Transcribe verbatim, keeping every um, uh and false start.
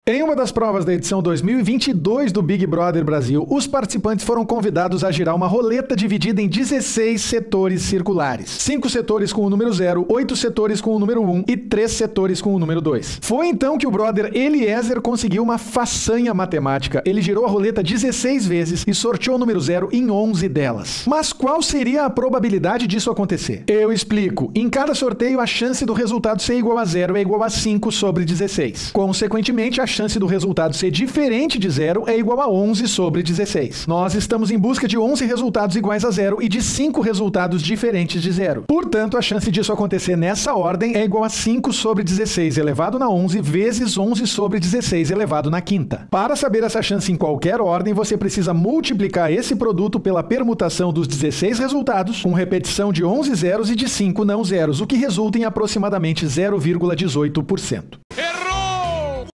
Em uma das provas da edição dois mil e vinte e dois do Big Brother Brasil, os participantes foram convidados a girar uma roleta dividida em dezesseis setores circulares. cinco setores com o número zero, oito setores com o número um e três setores com o número dois. Foi então que o brother Eliezer conseguiu uma façanha matemática. Ele girou a roleta dezesseis vezes e sorteou o número zero em onze delas. Mas qual seria a probabilidade disso acontecer? Eu explico. Em cada sorteio, a chance do resultado ser igual a zero é igual a cinco sobre dezesseis. Consequentemente, a chance do resultado ser diferente de zero é igual a onze sobre dezesseis. Nós estamos em busca de onze resultados iguais a zero e de cinco resultados diferentes de zero. Portanto, a chance disso acontecer nessa ordem é igual a cinco sobre dezesseis elevado na onze vezes onze sobre dezesseis elevado na quinta. Para saber essa chance em qualquer ordem, você precisa multiplicar esse produto pela permutação dos dezesseis resultados, com repetição de onze zeros e de cinco não zeros, o que resulta em aproximadamente zero vírgula dezoito por cento.